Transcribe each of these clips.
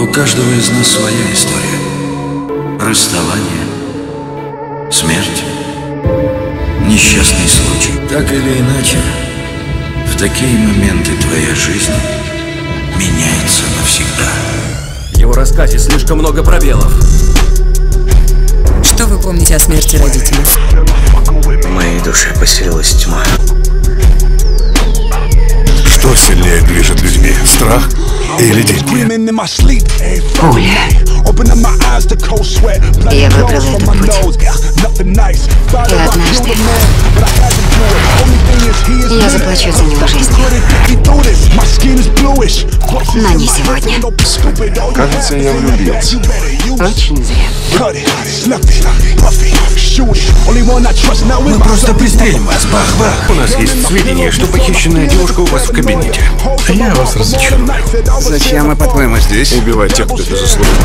У каждого из нас своя история. Расставание, смерть, несчастный случай. Так или иначе, в такие моменты твоя жизнь меняется навсегда. В его рассказе слишком много пробелов. Что вы помните о смерти родителей? В моей душе поселилась тьма. Что сильнее движет людьми? Страх или деньги? Пуля. Я выбрала этот путь. И однажды я заплачу за него жизнью. Но не сегодня. Кажется, я влюбился. Очень зря. Мы просто пристрелим вас, бах-бах. У нас есть сведения, что похищенная девушка у вас в кабинете. Я вас разочарую. Зачем мы, по-твоему, здесь? Убивать тех, кто это заслужил.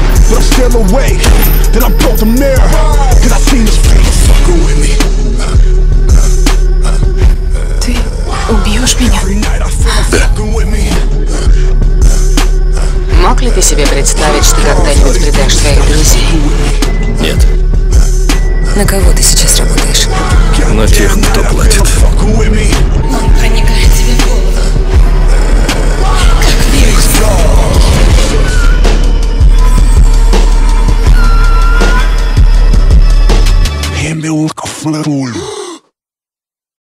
Ты убьешь меня? Да. Мог ли ты себе представить, что когда-нибудь предаешь своих друзей? Нет. На кого ты сейчас работаешь? На тех, кто платит. Он проникает тебе в голову. Как вирус.